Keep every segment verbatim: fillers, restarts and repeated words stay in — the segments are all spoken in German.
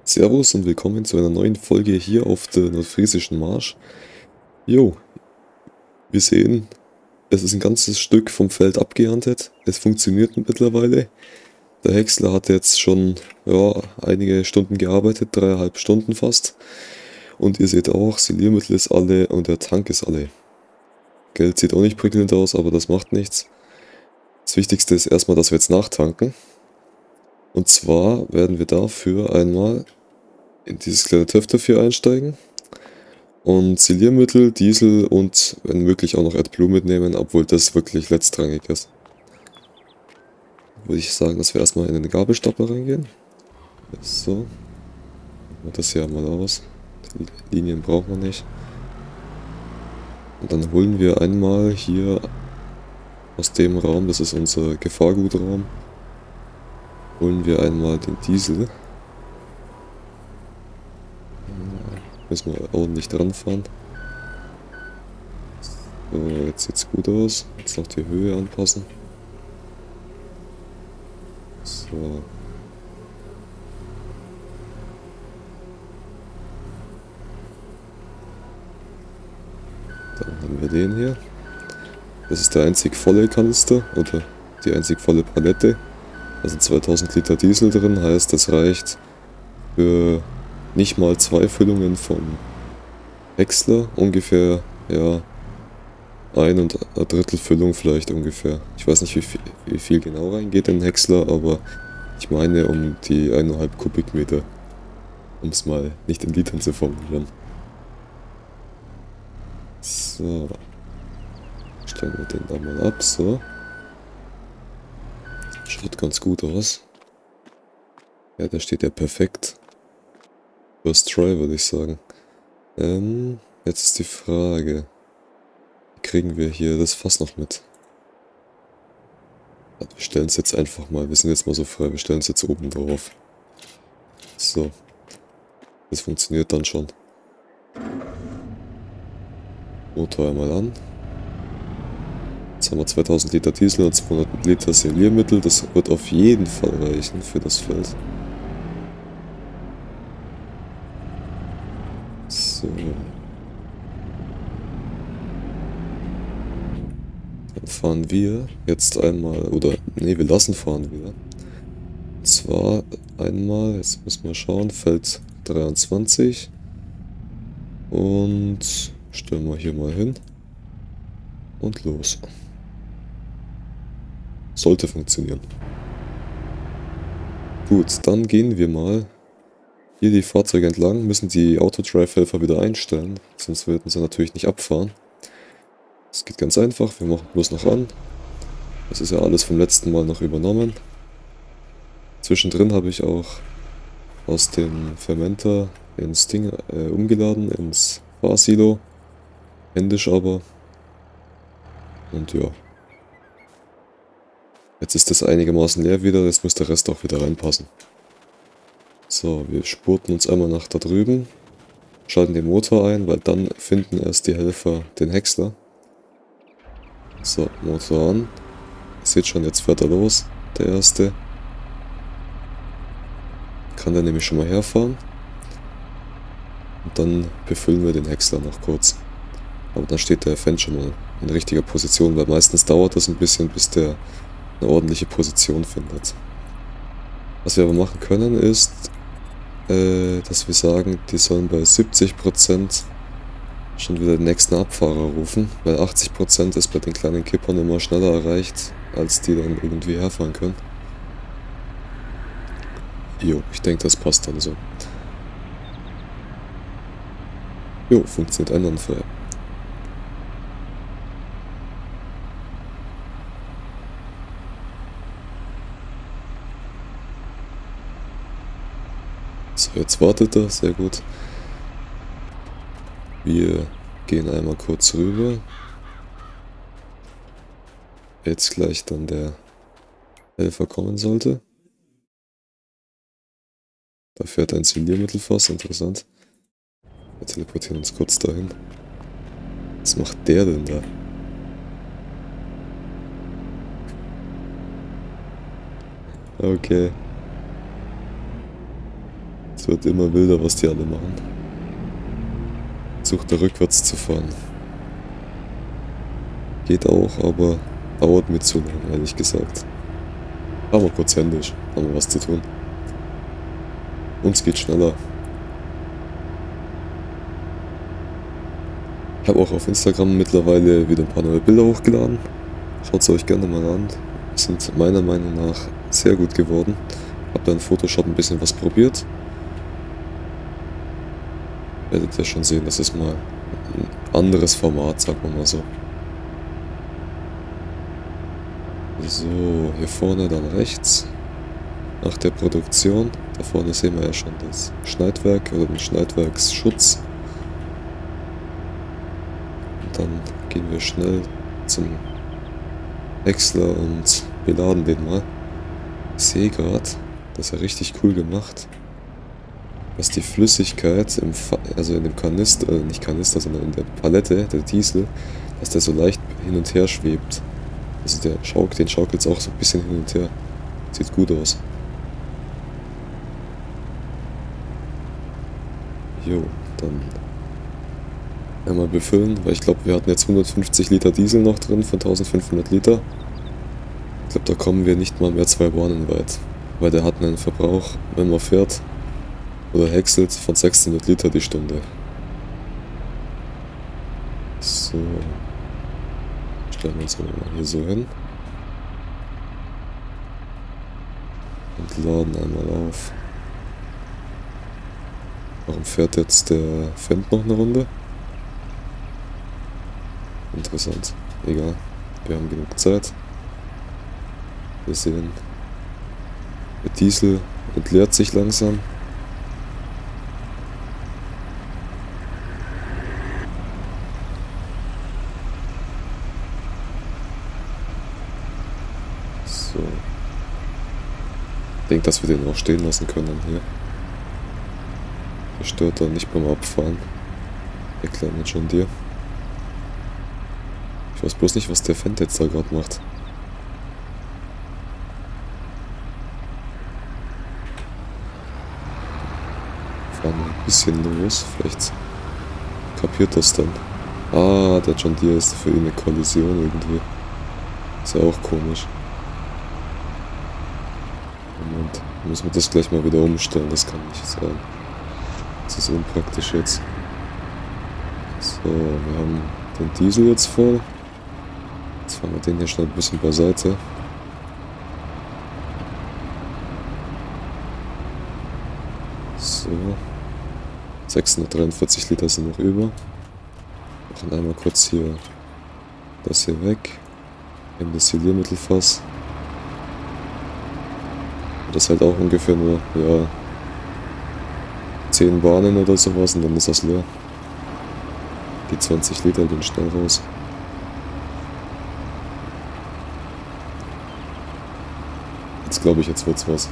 Servus und willkommen zu einer neuen Folge hier auf der Nordfriesischen Marsch. Jo, wir sehen, es ist ein ganzes Stück vom Feld abgeerntet. Es funktioniert mittlerweile. Der Häcksler hat jetzt schon ja, einige Stunden gearbeitet, dreieinhalb Stunden fast. Und ihr seht auch, Siliermittel ist alle und der Tank ist alle. Geld sieht auch nicht prickelnd aus, aber das macht nichts. Das Wichtigste ist erstmal, dass wir jetzt nachtanken. Und zwar werden wir dafür einmal in dieses kleine Töpfchen einsteigen. Und Siliermittel, Diesel und wenn möglich auch noch AdBlue mitnehmen, obwohl das wirklich letztrangig ist. Würde ich sagen, dass wir erstmal in den Gabelstapler reingehen. So. Machen wir das hier mal aus. Die Linien brauchen wir nicht. Und dann holen wir einmal hier aus dem Raum, das ist unser Gefahrgutraum, holen wir einmal den Diesel. Müssen wir ordentlich dran fahren. So, jetzt sieht's gut aus. Jetzt noch die Höhe anpassen. So. Dann haben wir den hier. Das ist der einzig volle Kanister oder die einzig volle Palette. Also zweitausend Liter Diesel drin, heißt das reicht für nicht mal zwei Füllungen vom Häcksler, ungefähr, ja, ein und ein Drittel Füllung vielleicht ungefähr. Ich weiß nicht, wie viel, wie viel genau reingeht in den Häcksler, aber ich meine um die eineinhalb Kubikmeter, um es mal nicht in Litern zu formulieren. So, stellen wir den da mal ab, so. Schaut ganz gut aus. Ja, da steht ja perfekt. First try, würde ich sagen. Ähm, jetzt ist die Frage, wie kriegen wir hier das Fass noch mit? Wir stellen es jetzt einfach mal, wir sind jetzt mal so frei, wir stellen es jetzt oben drauf. So. Das funktioniert dann schon. Motor einmal an. Jetzt haben wir zweitausend Liter Diesel und zweihundert Liter Siliermittel, das wird auf jeden Fall reichen für das Feld. So. Dann fahren wir jetzt einmal, oder nee, wir lassen fahren wieder. Und zwar einmal, jetzt müssen wir schauen, Feld dreiundzwanzig. Und stellen wir hier mal hin. Und los. Sollte funktionieren. Gut, dann gehen wir mal hier die Fahrzeuge entlang, müssen die Autodrive-Helfer wieder einstellen, sonst würden sie natürlich nicht abfahren. Das geht ganz einfach, wir machen bloß noch an. Das ist ja alles vom letzten Mal noch übernommen. Zwischendrin habe ich auch aus dem Fermenter ins Ding äh, umgeladen, ins Fahrsilo. Händisch aber. Und ja. Jetzt ist das einigermaßen leer wieder, jetzt muss der Rest auch wieder reinpassen. So, wir spurten uns einmal nach da drüben, schalten den Motor ein, weil dann finden erst die Helfer den Häcksler. So, Motor an. Ihr seht schon, jetzt fährt er los, der erste. Kann der nämlich schon mal herfahren. Und dann befüllen wir den Häcksler noch kurz. Aber dann steht der Fan schon mal in richtiger Position, weil meistens dauert das ein bisschen, bis der eine ordentliche Position findet. Was wir aber machen können ist, äh, dass wir sagen, die sollen bei siebzig Prozent schon wieder den nächsten Abfahrer rufen, weil achtzig Prozent ist bei den kleinen Kippern immer schneller erreicht, als die dann irgendwie herfahren können. Jo, ich denke, das passt dann so. Jo, funktioniert einwandfrei. So, jetzt wartet er, sehr gut. Wir gehen einmal kurz rüber. Jetzt gleich dann der Helfer kommen sollte. Da fährt ein Siliermittelfass, interessant. Wir teleportieren uns kurz dahin. Was macht der denn da? Okay. Es wird immer wilder, was die alle machen. Versucht da rückwärts zu fahren. Geht auch, aber dauert mir zu lang, ehrlich gesagt. Aber kurz händisch, haben wir was zu tun. Uns geht schneller. Ich habe auch auf Instagram mittlerweile wieder ein paar neue Bilder hochgeladen. Schaut es euch gerne mal an. Sind meiner Meinung nach sehr gut geworden. Habe da in Photoshop ein bisschen was probiert. Werdet ihr schon sehen, das ist mal ein anderes Format, sagen wir mal so. So, hier vorne dann rechts. Nach der Produktion. Da vorne sehen wir ja schon das Schneidwerk oder den Schneidwerksschutz. Und dann gehen wir schnell zum Häcksler und beladen den mal. Ich sehe gerade, das ist ja richtig cool gemacht, dass die Flüssigkeit im Fa also in dem Kanister, äh nicht Kanister, sondern in der Palette, der Diesel, dass der so leicht hin und her schwebt. Also der Schauk, den schaukelt es auch so ein bisschen hin und her. Sieht gut aus. Jo, dann einmal befüllen, weil ich glaube, wir hatten jetzt hundertfünfzig Liter Diesel noch drin von eintausendfünfhundert Liter. Ich glaube, da kommen wir nicht mal mehr zwei Bahnen weit, weil der hat einen Verbrauch, wenn man fährt oder häckselt, von sechshundert Liter die Stunde. So, stellen wir uns mal hier so hin und laden einmal auf. Warum fährt jetzt der Fendt noch eine Runde? Interessant. Egal. Wir haben genug Zeit. Wir sehen, der Diesel entleert sich langsam. So. Ich denke, dass wir den auch stehen lassen können hier. Der stört dann nicht beim Abfahren. Der kleine John Deere. Ich weiß bloß nicht, was der Fendt jetzt da gerade macht. Fahren wir ein bisschen los, vielleicht kapiert das dann. Ah, der John Deere ist für ihn eine Kollision irgendwie. Ist ja auch komisch. Moment, müssen wir das gleich mal wieder umstellen, das kann nicht sein. Das ist unpraktisch jetzt. So, wir haben den Diesel jetzt voll. Jetzt fahren wir den hier schnell ein bisschen beiseite. So. sechshundertdreiundvierzig Liter sind noch über. Machen einmal kurz hier das hier weg. Im Destilliermittelfass. Das ist halt auch ungefähr nur, ja, zehn Bahnen oder sowas und dann ist das leer. Die zwanzig Liter gehen schnell raus. Jetzt glaube ich, jetzt wird's was.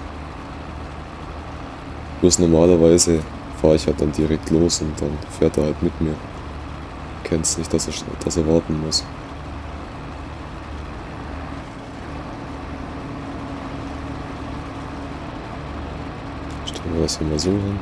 Bloß normalerweise fahre ich halt dann direkt los und dann fährt er halt mit mir. Kennst nicht, dass er, dass er warten muss. Stellen wir das hier mal so hin.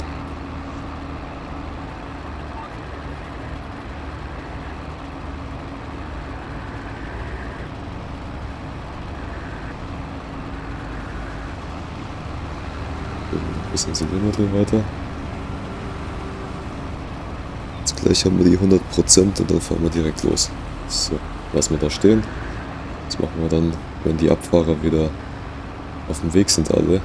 Ein bisschen Silbermittel weiter. Jetzt gleich haben wir die hundert Prozent und dann fahren wir direkt los. So, lassen wir da stehen. Das machen wir dann, wenn die Abfahrer wieder auf dem Weg sind alle.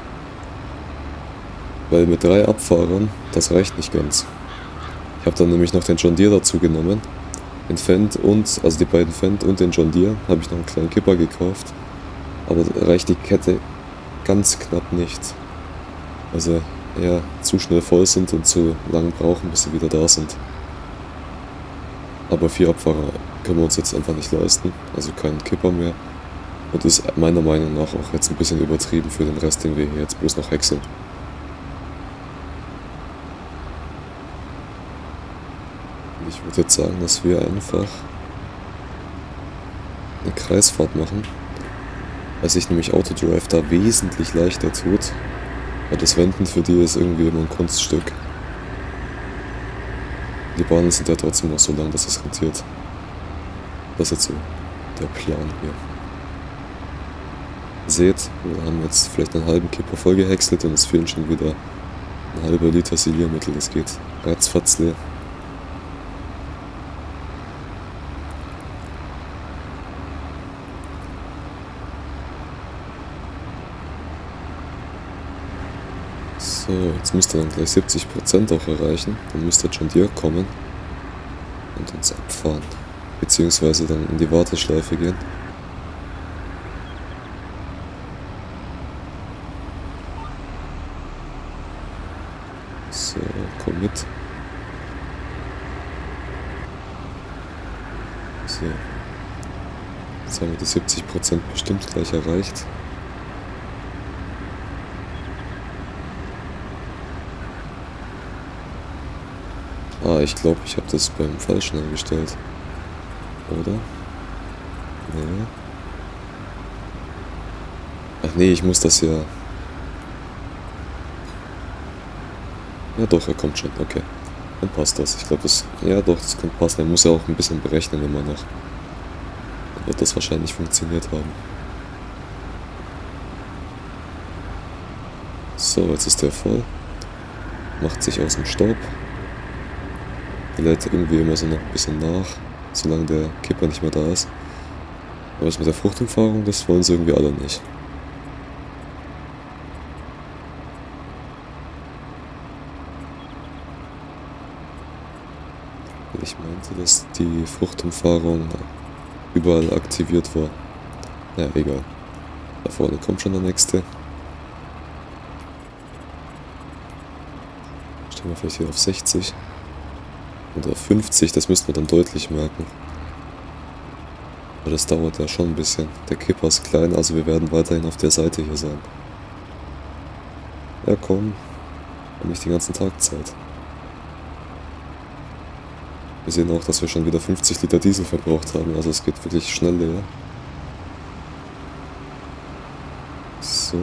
Weil mit drei Abfahrern, das reicht nicht ganz. Ich habe dann nämlich noch den John Deere dazu genommen. Den Fendt und, also die beiden Fendt und den John Deere, habe ich noch einen kleinen Kipper gekauft. Aber da reicht die Kette ganz knapp nicht. Also eher zu schnell voll sind und zu lang brauchen, bis sie wieder da sind. Aber vier Abfahrer können wir uns jetzt einfach nicht leisten, also keinen Kipper mehr. Und ist meiner Meinung nach auch jetzt ein bisschen übertrieben für den Rest, den wir hier jetzt bloß noch häckseln. Und ich würde jetzt sagen, dass wir einfach eine Kreisfahrt machen, weil sich nämlich Autodrive da wesentlich leichter tut. Aber das Wenden für die ist irgendwie immer ein Kunststück. Die Bahnen sind ja trotzdem noch so lang, dass es rentiert. Das ist jetzt so der Plan hier. Seht, wir haben jetzt vielleicht einen halben Kipper vollgehäckselt und es fehlen schon wieder ein halber Liter Siliermittel. Das geht ratzfatz leer. So, jetzt müsste dann gleich siebzig Prozent auch erreichen. Dann müsste John Deere kommen und uns abfahren. Beziehungsweise dann in die Warteschleife gehen. So, komm mit. So. Jetzt haben wir die siebzig Prozent bestimmt gleich erreicht. Ah, ich glaube, ich habe das beim Falschen eingestellt. Oder? Nee. Ach nee, ich muss das ja... Ja doch, er kommt schon, okay. Dann passt das. Ich glaube, das... Ja doch, das kann passen. Er muss ja auch ein bisschen berechnen immer noch. Dann wird das wahrscheinlich funktioniert haben. So, jetzt ist der voll. Macht sich aus dem Staub. Der lädt irgendwie immer so noch ein bisschen nach, solange der Kipper nicht mehr da ist. Aber das mit der Fruchtumfahrung, das wollen sie irgendwie alle nicht. Ich meinte, dass die Fruchtumfahrung überall aktiviert war. Naja, egal. Da vorne kommt schon der nächste. Stellen wir vielleicht hier auf sechzig. Und auf fünfzig, das müssten wir dann deutlich merken. Aber das dauert ja schon ein bisschen. Der Kipper ist klein, also wir werden weiterhin auf der Seite hier sein. Ja komm, haben nicht den ganzen Tag Zeit. Wir sehen auch, dass wir schon wieder fünfzig Liter Diesel verbraucht haben, also es geht wirklich schnell leer. So.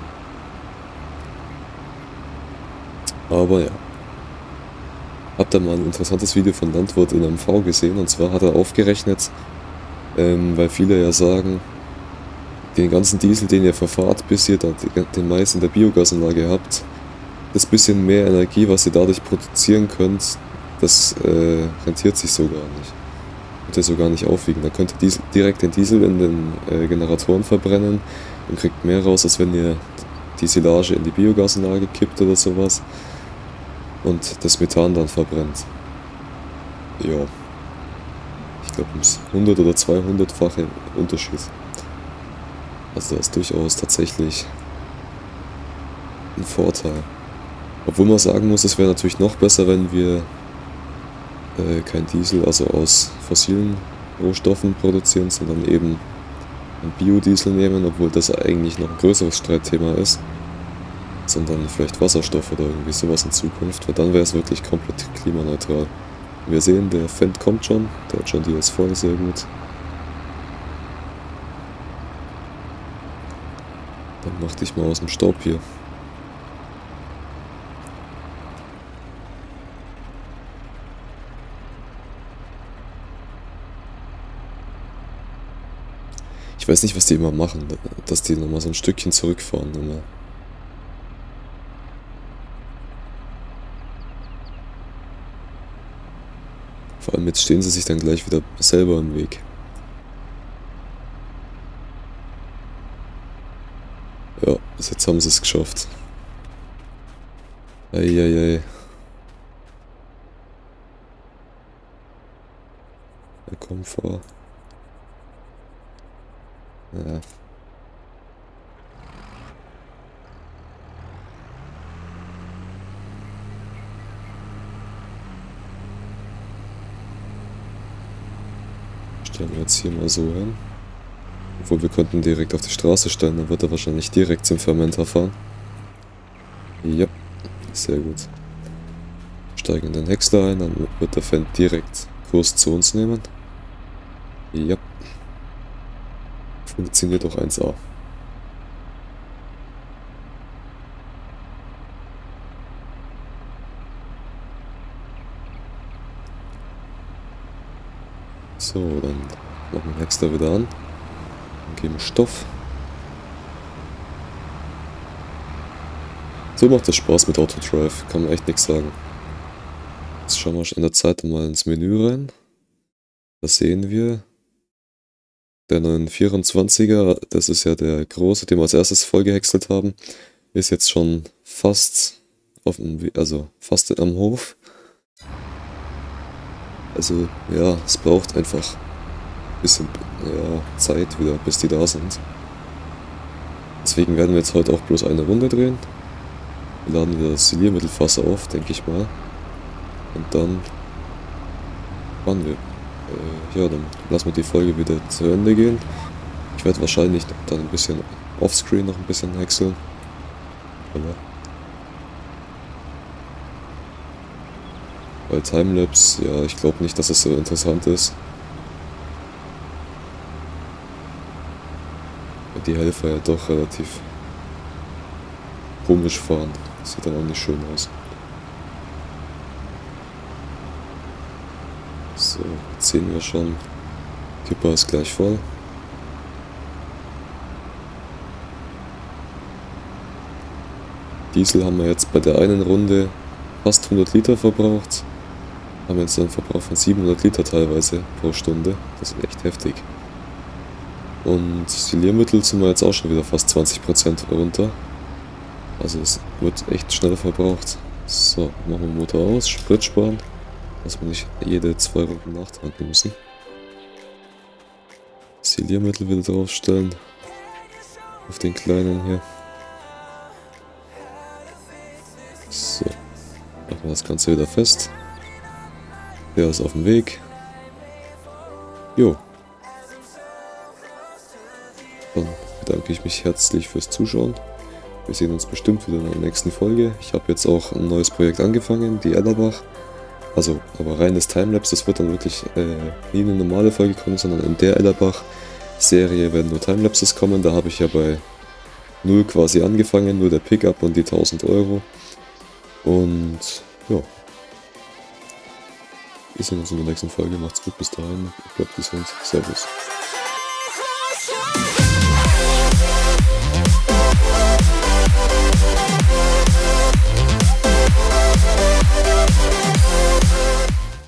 Aber ja. Habt ihr mal ein interessantes Video von Landwirt in M V gesehen? Und zwar hat er aufgerechnet, ähm, weil viele ja sagen, den ganzen Diesel, den ihr verfahrt, bis ihr da den Mais in der Biogasanlage habt, das bisschen mehr Energie, was ihr dadurch produzieren könnt, das äh, rentiert sich so gar nicht. Könnt ihr so gar nicht aufwiegen. Da könnt ihr Diesel, direkt den Diesel in den äh, Generatoren verbrennen und kriegt mehr raus, als wenn ihr die Silage in die Biogasanlage kippt oder sowas. Und das Methan dann verbrennt. Ja. Ich glaube, ums hundert- oder zweihundertfache Unterschied. Also da ist durchaus tatsächlich ein Vorteil. Obwohl man sagen muss, es wäre natürlich noch besser, wenn wir äh, kein Diesel, also aus fossilen Rohstoffen produzieren, sondern eben ein Biodiesel nehmen, obwohl das eigentlich noch ein größeres Streitthema ist. Sondern vielleicht Wasserstoff oder irgendwie sowas in Zukunft, weil dann wäre es wirklich komplett klimaneutral. Wir sehen, der Fendt kommt schon, der John Deere ist voll, sehr gut. Dann mach dich mal aus dem Staub hier. Ich weiß nicht, was die immer machen, dass die nochmal so ein Stückchen zurückfahren immer. Vor allem jetzt stehen sie sich dann gleich wieder selber im Weg. Ja, jetzt haben sie es geschafft. Eieiei. Ja, komm, fahr. Ja. Stellen wir jetzt hier mal so hin. Obwohl wir könnten direkt auf die Straße stellen, dann wird er wahrscheinlich direkt zum Fermenter fahren. Ja, sehr gut. Steigen in den Häcksler ein, dann wird der Fendt direkt Kurs zu uns nehmen. Ja. Funktioniert auch eins A. So, dann machen wir den Häcksler wieder an. Dann geben Stoff. So macht das Spaß mit Autodrive, kann man echt nichts sagen. Jetzt schauen wir in der Zeit mal ins Menü rein. Da sehen wir der neuen vierundzwanziger, das ist ja der große, den wir als erstes vollgehäckselt haben, ist jetzt schon fast auf dem, also fast am Hof. Also ja, es braucht einfach ein bisschen ja, Zeit wieder, bis die da sind. Deswegen werden wir jetzt heute auch bloß eine Runde drehen. Wir laden wieder das Siliermittelfass auf, denke ich mal. Und dann fahren wir. Äh, ja, dann lassen wir die Folge wieder zu Ende gehen. Ich werde wahrscheinlich dann ein bisschen offscreen noch ein bisschen häckseln. Oder? Bei Timelapse, ja, ich glaube nicht, dass es so interessant ist. Weil die Helfer ja doch relativ komisch fahren. Sieht dann auch nicht schön aus. So, jetzt sehen wir schon, Kipper ist gleich voll. Diesel haben wir jetzt bei der einen Runde fast hundert Liter verbraucht. Haben jetzt einen Verbrauch von siebenhundert Liter teilweise pro Stunde. Das ist echt heftig. Und Siliermittel sind wir jetzt auch schon wieder fast zwanzig Prozent runter. Also es wird echt schnell verbraucht. So, machen wir den Motor aus, Sprit sparen. Dass wir nicht jede zwei Runden nachtanken müssen. Siliermittel wieder draufstellen. Auf den kleinen hier. So. Machen wir das Ganze wieder fest. Der ist auf dem Weg. Jo. Dann bedanke ich mich herzlich fürs Zuschauen. Wir sehen uns bestimmt wieder in der nächsten Folge. Ich habe jetzt auch ein neues Projekt angefangen, die Ellerbach. Also, aber reines Timelapse, das wird dann wirklich äh, nie eine normale Folge kommen, sondern in der Ellerbach-Serie werden nur Timelapses kommen. Da habe ich ja bei null quasi angefangen, nur der Pickup und die tausend Euro. Und ja. Wir sehen uns in der nächsten Folge. Macht's gut, bis dahin. Bleibt gesund. Servus.